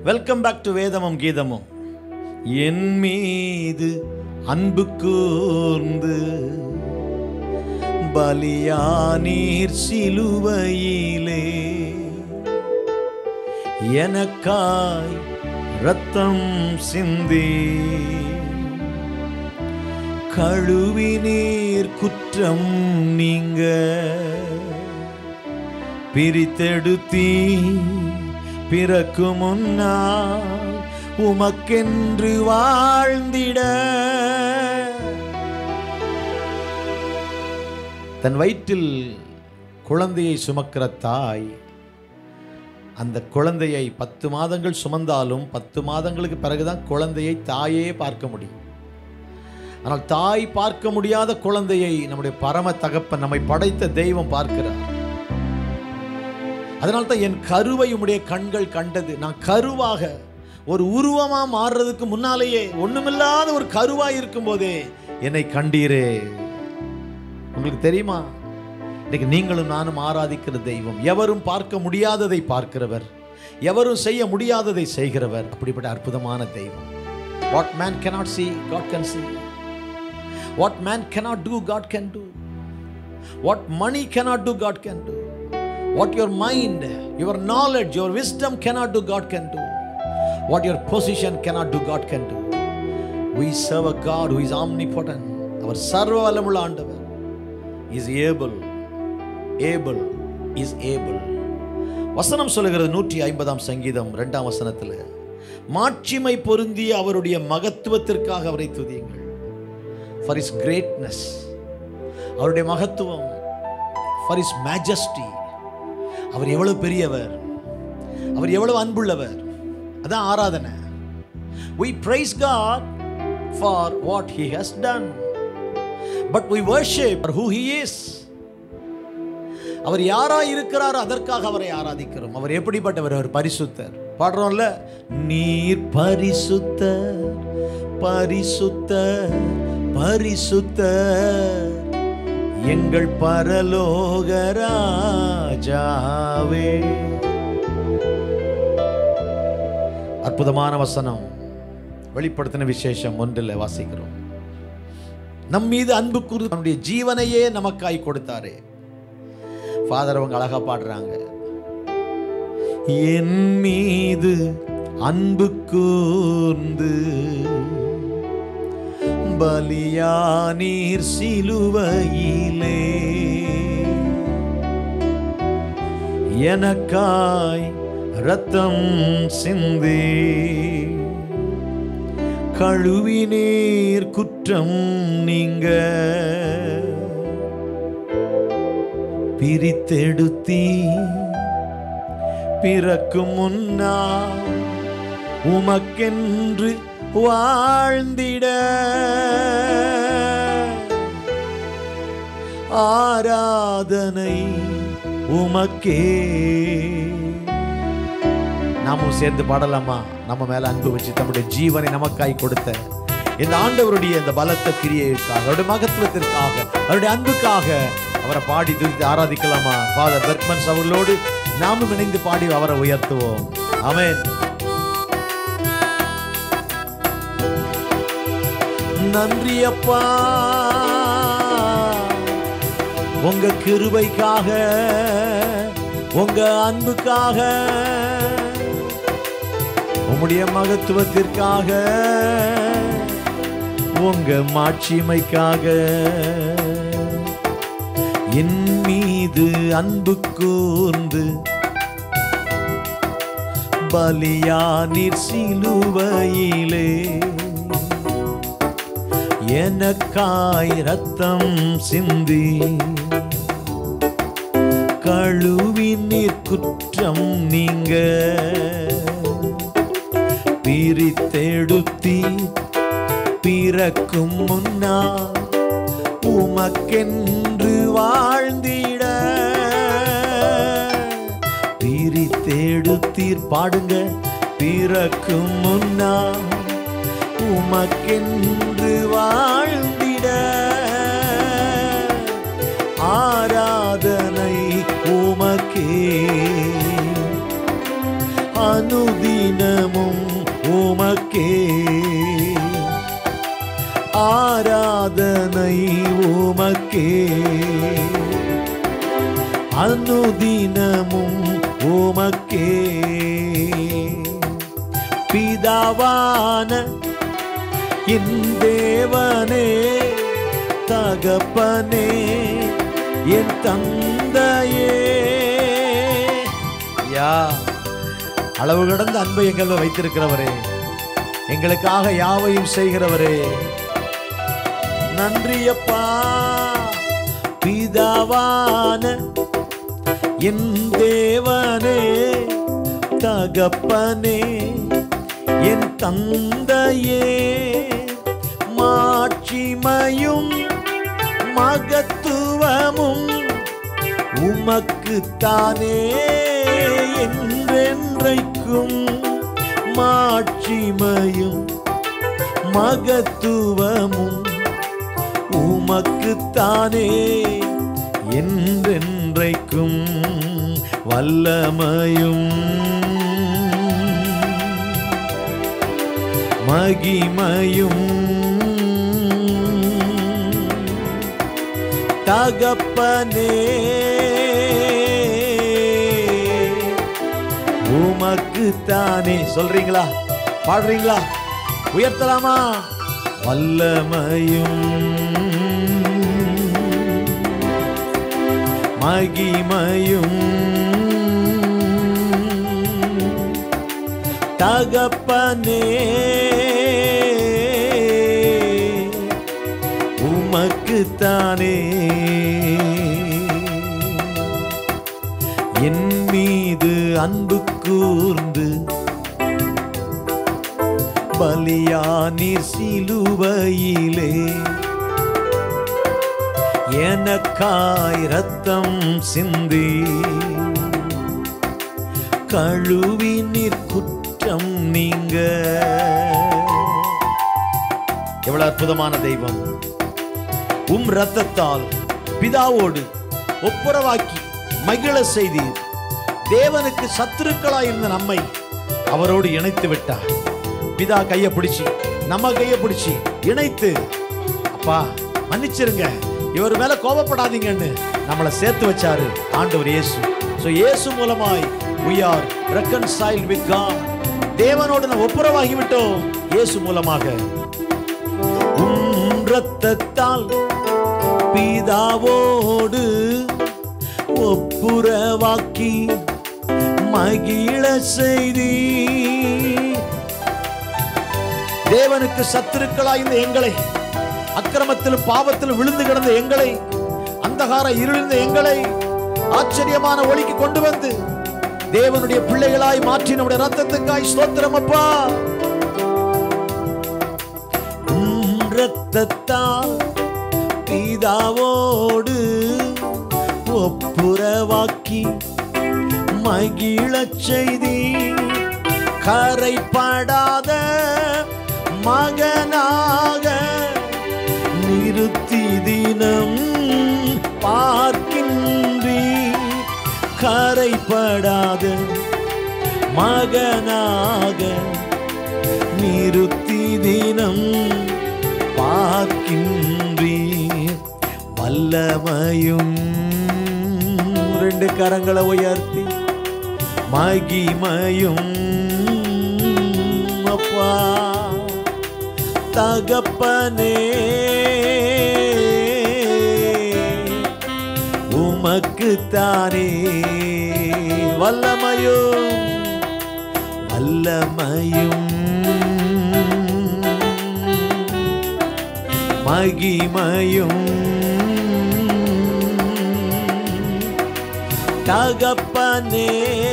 Welcome back to வேதமும் கீதமும். என் மீது அன்பு கூர்ந்து பலியானீர் சிலுவையிலே, எனக்காய் இரத்தம் சிந்தி கழுவினீர் குற்றம் நீங்க, பிரித்தெடுத்தீ பிறக்கு முன்னால் உமக்கென்று வாழ்ந்திட. தன் வயிற்றில் குழந்தையை சுமக்கிற தாய் அந்த குழந்தையை 10 மாதங்கள் சுமந்தாலும் 10 மாதங்களுக்கு பிறகுதான் குழந்தையை தாயே பார்க்க முடியும். ஆனால் தாய் பார்க்க முடியாத குழந்தையை நம்முடைய பரம தகப்பன், நம்மை படைத்த தெய்வம் பார்க்கிறார். அதனால்தான் என் கருவை உம்முடைய கண்கள் கண்டது. நான் கருவாக ஒரு உருவமா மாறுறதுக்கு முன்னாலேயே, ஒண்ணுமில்லாத ஒரு கருவாய் இருக்கும் போதே என்னை கண்டீரே. உங்களுக்கு தெரியுமா, இன்னைக்கு நீங்களும் நானும் ஆராதிக்கிற தெய்வம் எவரும் பார்க்க முடியாததை பார்க்கிறவர், எவரும் செய்ய முடியாததை செய்கிறவர். அப்படிப்பட்ட அற்புதமான தெய்வம். What man cannot see, God can see. What man cannot do, God can do. What money cannot do, God can do. What your mind, your knowledge, your wisdom cannot do, God can do. What your position cannot do, God can do. We serve a God who is omnipotent. அவர் சர்வ வல்லமுள்ள ஆண்டவர். He is able. Able is able. வசனம் சொல்லுகிறது 150ஆம் சங்கீதம் 2ஆம் வசனத்தில், மாட்சிமை பொருந்திய அவருடைய மகத்துவத்திற்காக அவரை துதியுங்கள். For his greatness, அவருடைய மகத்துவம். For his majesty, அவர் எவ்வளவு பெரியவர், அவர் எவ்வளவு அன்புள்ளவர். அதான் ஆராதனை. We praise God for what he has done, but we worship who he is. அவர் யாரா இருக்கிறாரோ அதற்காக அவரை ஆராதிக்கிறோம். அவர் எப்படிப்பட்டவர்? அவர் பரிசுத்தர். பாடுறோம்ல, நீர் பரிசுத்தர், பரிசுத்தர், பரிசுத்தர், எங்கள் பரலோக ராஜாவே. அற்புதமான வசனம். வெளிப்படுத்தின விசேஷம் 1 வாசிக்கிறோம். நம் மீது அன்பு கூர்ந்து நம்முடைய ஜீவனையே நமக்காய் கொடுத்தாரே. ஃபாதர் அவங்க அழகா பாடுறாங்க, என் மீது அன்பு கூர்ந்து பலியானீர் சிலுவையிலே, எனக்காய் இரத்தம் சிந்தி கழுவினீர் குற்றம் நீங்க, பிரித்தெடுத்தீ பிறக்கு முன்னால் உமக்கென்று வாழ்ந்திட. ஆராதனை உமக்கே. நாமும் சேர்ந்து பாடலாமா? நம்ம மேல அன்பு வச்சு தம்முடைய ஜீவனை நமக்காய் கொடுத்த இந்த ஆண்டவருடைய இந்த பலத்த கிரியைக்காக, அவருடைய மகத்துவத்திற்காக, அவருடைய அன்புக்காக அவரை பாடி துதித்து ஆராதிக்கலாமா? ஃபாதர் பெர்க்மன்ஸ் அவர்களோடு நாமும் இணைந்து பாடி அவரை உயர்த்துவோம். ஆமென். நன்றி அப்பா, உங்க கிருபைக்காக, உங்க அன்புக்காக, உம்முடைய மகத்துவத்திற்காக, உங்க மாட்சிமைக்காக. என் மீது அன்பு கூர்ந்து பலியானீர் சிலுவையிலே, எனக்காய் இரத்தம் சிந்தி கழுவினீர் குற்றம் நீங்க, பிரித்தெடுத்தீ பிறக்கும் முன்னால் உமக்கென்று வாழ்ந்திட. பிரித்தெடுத்தீர், பாடுங்க, பிறக்கும் முன்னால் உமக்கென்று வாழ்ந்திட. ஆராதனை உமக்கே அனுதினமும் உமக்கே, அனுதினமும் உமக்கே. பிதாவான என் தேவனே, தகப்பனே, என் தந்தையே. யா அளவு கடந்த அன்பை எங்களை வைத்திருக்கிறவரே, எங்களுக்காக யாவையும் செய்கிறவரே, நன்றியப்பா. பிதாவான என் தேவனே, தகப்பனே, என் தந்தையே, மாட்சிமையும் மகத்துவமும் உமக்குத்தானே என்றென்றைக்கும். மாட்சிமையும் மகத்துவமும் உமக்குத்தானே என்றென்றைக்கும். வல்லமையும் மகிமையும் தகப்பனே உமக்குத்தானே. சொல்றீங்களா? பாடுறீங்களா? உயர்த்தலாமா? வல்லமையும் மகிமையும் தகப்பனே உமக்குத்தானே. என் மீது அன்பு கூர்ந்து பலியானீர் சிலுவையிலே, எனக்காய் இரத்தம் சிந்தி கழுவி நீர் குற்றம் நீங்க. எவ்வளவு அற்புதமான தெய்வம்! உம் இரத்தத்தால் பிதாவோடு ஒப்புரவாக்கி மகிழ செய்தீர். தேவனுக்கு சத்துருக்களாயிருந்த நம்மை அவரோடு இணைத்து விட்டார். பிதா கையை பிடிச்சி, நம்ம கையை பிடிச்சி இணைத்து, அப்பா மன்னிச்சிருங்க, இவர் மேல கோபப்படாதீங்கன்னு நம்மளை சேர்த்து வச்சாரு ஆண்டவர் இயேசு. So இயேசு மூலமாய் we are reconciled with God. தேவனோடு நாம் ஒப்புரவாகி விட்டோம் இயேசு மூலமாக. உம் இரத்தத்தால் பிதாவோடு ஒப்புரவாக்கி மகிழ செய்தி. தேவனுக்கு சத்துருக்களாயிருந்த எங்களை, அக்கிரமத்திலும் பாவத்திலும் விழுந்து கிடந்த எங்களை, அந்தகார இருளிந்த எங்களை ஆச்சரியமான ஒளிக்கு கொண்டு வந்து தேவனுடைய பிள்ளைகளாய் மாற்றி நம்முடைய ரத்தத்துக்காய் ஸ்தோத்திரம் அப்பா. இரத்தத்தால் பிதாவோடு ஒப்புரவாக்கி மகிழ செய்தி. கரைப்படாத மகனாக நிறுத்தி தினம் பார்க்கின்றீ. கரைப்படாத மகனாக நிறுத்தி தினம் பார்க்கின்றீ. வல்லமையும், ரெண்டு கரங்களை உயர்த்தி, மகிமையும் அப்பா தகப்பனே உமக்குத்தானே. வல்லமையும் வல்லமையும் மகிமையும் தகப்பனே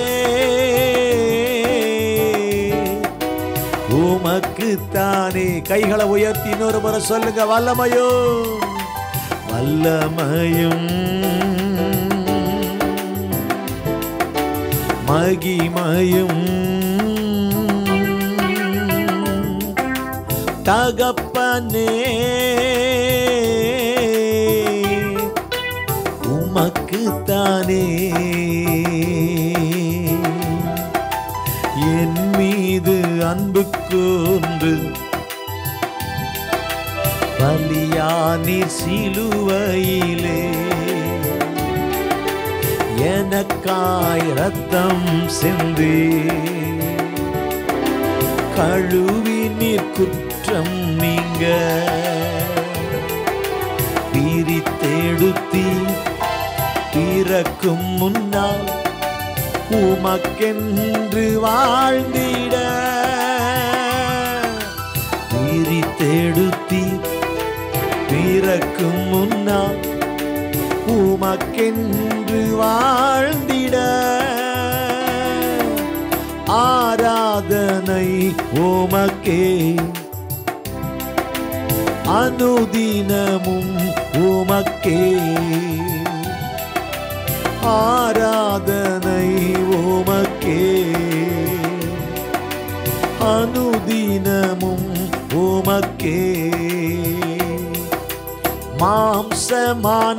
உமக்குத்தானே. கைகளை உயர்த்தி இன்னொரு முறை சொல்லுங்க. வல்லமையும் வல்லமையும் மகிமையும் தகப்பனே உமக்குத்தானே. என் மீது அன்பு கூர்ந்து பலியானி நீர் சிலுவையிலே எனக்காய் ரத்தம் சிந்தி கழுவி நீர் குற்றம் நீங்க பிரித்தெடுத்தி பிறக்கும் முன்னால் உமக்கென்று வாழ்ந்திட பிரித்தெடுத்தி பிறக்கும் முன்னால் உமக்கென்று வாழ்ந்திட ஆராதனை உமக்கே அனுதினமும் உமக்கே ஆராதனை உமக்கே அனுதினமும் உமக்கே மாம்சமான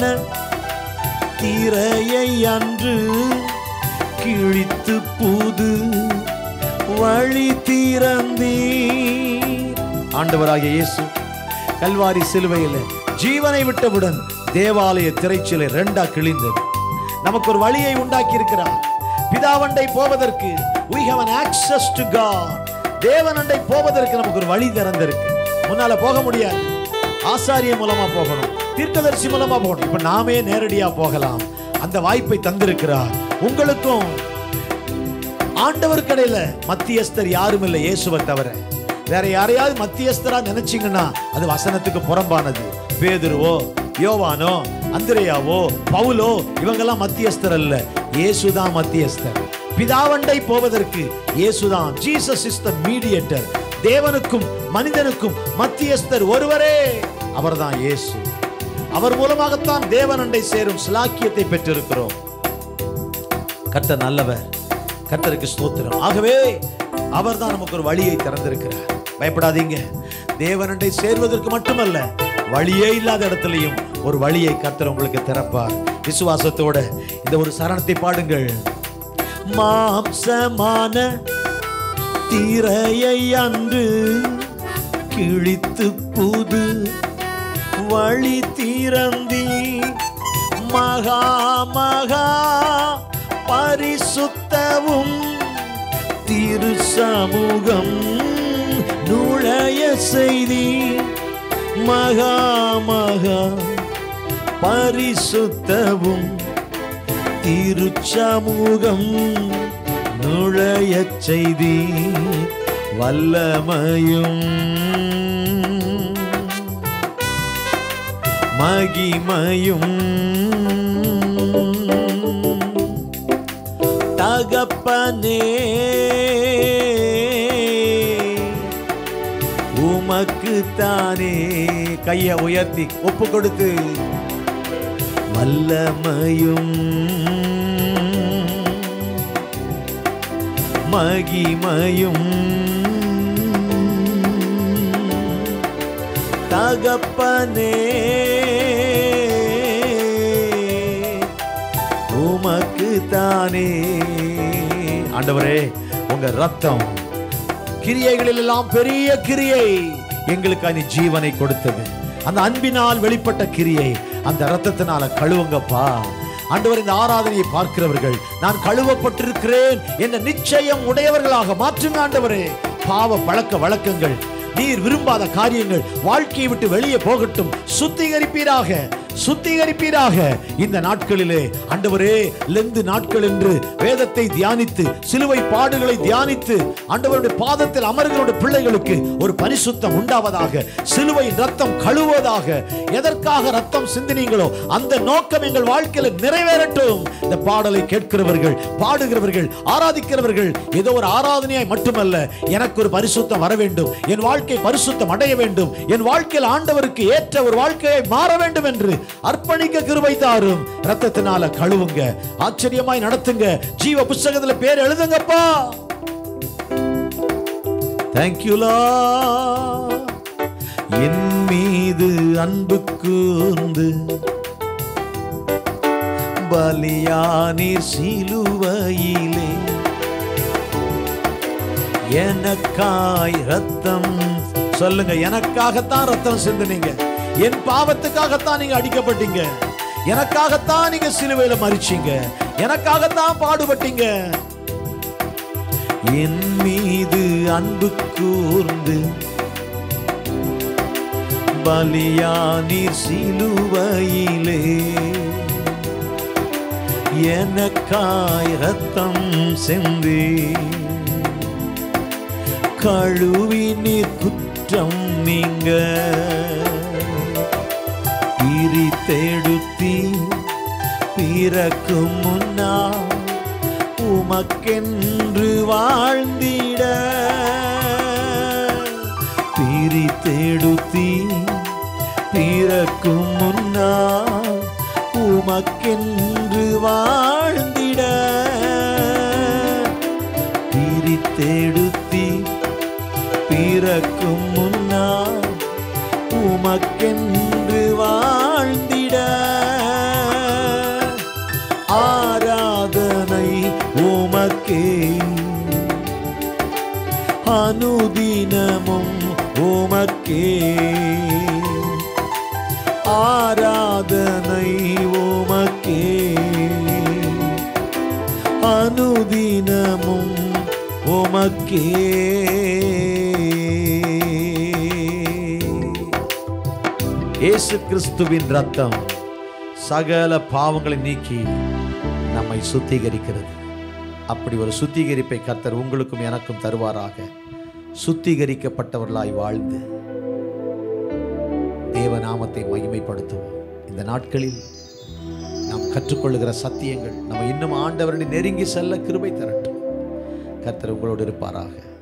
திரையை அன்று கிழித்து புது வழி திறந்தீர். ஆண்டவராகிய இயேசு கல்வாரி சிலுவையில் ஜீவனை விட்டவுடன் தேவாலய திரைச்சிலை ரெண்டா கிழிந்தது. நமக்கு ஒரு வழியை உண்டாக்கி இருக்கிறார். பிதாவண்டை போவதற்கு we have an access to God. தேவனண்டை போவதற்கு நமக்கு ஒரு வழி திறந்திருக்கு. முன்னால போக முடியாது, ஆசாரிய மூலமா போகணும், தீர்க்கதரிசி மூலமா போகணும். இப்ப நாமே நேரடியா போகலாம். அந்த வாய்ப்பை தந்திருக்கிறார். உங்களுக்கும் ஆண்டவர் கடையில மத்தியஸ்தர் யாரும் இல்லை இயேசுவை தவிர. வேற யாரையாவது மத்தியஸ்தரா நினைச்சீங்கன்னா அது வசனத்துக்கு புறம்பானது. பேதுருவோ யோவானோ அந்திரேயாவோ பவுலோ இவங்கெல்லாம் மத்தியஸ்தர் அல்ல, இயேசுதான் மத்தியஸ்தர். பிதாவண்டை போவதற்கு இயேசுதான். Jesus is the mediator. தேவனுக்கும் மனிதனுக்கும் மத்தியஸ்தர் ஒருவரே, அவர்தான் இயேசு. அவர் மூலமாகத்தான் தேவனண்டை சேரும் சிலாக்கியத்தை பெற்றிருக்கிறோம். கர்த்தர் நல்லவர், கர்த்தருக்கு ஸ்தோத்திரம். ஆகவே அவர்தான் நமக்கு ஒரு வழியை திறந்திருக்கிறார். பயப்படாதீங்க. தேவனண்டை சேர்வதற்கு மட்டுமல்ல, வழியே இல்லாத இடத்திலையும் ஒரு வழியை கர்த்தர் உங்களுக்கு திறப்பார். விசுவாசத்தோட இந்த ஒரு சரணத்தை பாடுங்கள். மாம்சமான திரையை அன்று கிழித்து புது வழி திறந்தி மகா மகா பரிசுத்தவும் திரு சமூகம் நுழைய செய்தி மகா மகா பரிசுத்தவும் திருச்சமூகம் நுழைய செய்தி வல்லமையும் மகிமையும் தகப்பனே உமக்கு தானே. கையை உயர்த்தி ஒப்பு கொடுத்து வல்லமையும் மகிமையும் தகப்பனே உமக்கு தானே. ஆண்டவரே, உங்க ரத்தம் கிரியைகளில் எல்லாம் பெரிய கிரியை எங்களுக்கு ஜீவனை கொடுத்தது. அந்த அன்பினால் வெளிப்பட்ட கிரியை அந்த ரத்தத்தினால கழுவுங்கப்பா. ஆண்டவர், இந்த ஆராதனையை பார்க்கிறவர்கள் நான் கழுவப்பட்டிருக்கிறேன் என்ற நிச்சயம் உடையவர்களாக மாற்றுங்க ஆண்டவரே. பாவ பழக்க வழக்கங்கள், நீர் விரும்பாத காரியங்கள் வாழ்க்கையை விட்டு வெளியே போகட்டும். சுத்திகரிப்பீராக, சுத்திகரிப்பீராக. இந்த நாட்களிலே ஆண்டவரே, லெந்து நாட்கள் என்று வேதத்தை தியானித்து சிலுவை பாடுகளை தியானித்து ஆண்டவருடைய பாதத்தில் அமர்கிற பிள்ளைகளுக்கு ஒரு பரிசுத்தம் உண்டாவதாக. சிலுவை ரத்தம் கழுவுவதாக. எதற்காக ரத்தம் சிந்தினீங்களோ அந்த நோக்கம் எங்கள் வாழ்க்கையில நிறைவேறட்டும். இந்த பாடலை கேட்கிறவர்கள், பாடுகிறவர்கள், ஆராதிக்கிறவர்கள் ஏதோ ஒரு ஆராதனையாய் மட்டுமல்ல, எனக்கு ஒரு பரிசுத்தம் வர வேண்டும், என் வாழ்க்கை பரிசுத்தம் அடைய வேண்டும், என் வாழ்க்கையில் ஆண்டவருக்கு ஏற்ற ஒரு வாழ்க்கையை மாற வேண்டும் என்று அர்ப்பணிக்க கிருபை தாரும். ரத்தத்தினால கழுவுங்க, ஆச்சரியமாய் நடத்துங்க, ஜீவ புத்தகத்தில் பேர் எழுதுங்கப்பா. Thank you Lord. என் மீது அன்பு கூர்ந்து பலியானீர் சிலுவையிலே, எனக்காய் ரத்தம். சொல்லுங்க, எனக்காகத்தான் ரத்தம் சிந்தினீங்க. என் பாவத்துக்காகத்தான் நீங்க அடிக்கப்பட்டீங்க, எனக்காகத்தான் நீங்க சிலுவையில மரிச்சீங்க, எனக்காகத்தான் பாடுபட்டீங்க. என் மீது அன்பு கூர்ந்து பலியானீர் சிலுவையிலே, எனக்காய் ரத்தம் சிந்தி கழுவினீர் குற்றம் நீங்க, பிரித்தெடுத்தி பிறக்கும் முன்னா உமக்கென்று வாழ்ந்திட, பிரித்தெடுத்தி பிறக்கும் முன்னா உமக்கென்று வாழ்ந்திட, பிரித்தெடுத்தி பிறக்கும் முன்னா உமக்கென்று வாழ்ந்திட, ஆராதனை உமக்கே அனுதினமும் உமக்கே, ஆராதனை உமக்கே அனுதினமும் உமக்கே. இயேசு கிறிஸ்துவின் ரத்தம் சகல பாவங்களை நீக்கி நம்மை சுத்திகரிக்கிறது. அப்படி ஒரு சுத்திகரிப்பை கர்த்தர் உங்களுக்கும் எனக்கும் தருவாராக. சுத்திகரிக்கப்பட்டவர்களாய் வாழ்ந்து தேவநாமத்தை மகிமைப்படுத்துவோம். இந்த நாட்களில் நாம் கற்றுக்கொள்ளுகிற சத்தியங்கள் நம்ம இன்னும் ஆண்டவரை நெருங்கி செல்ல கிருபை தரட்டும். கர்த்தர் உங்களோடு இருப்பாராக.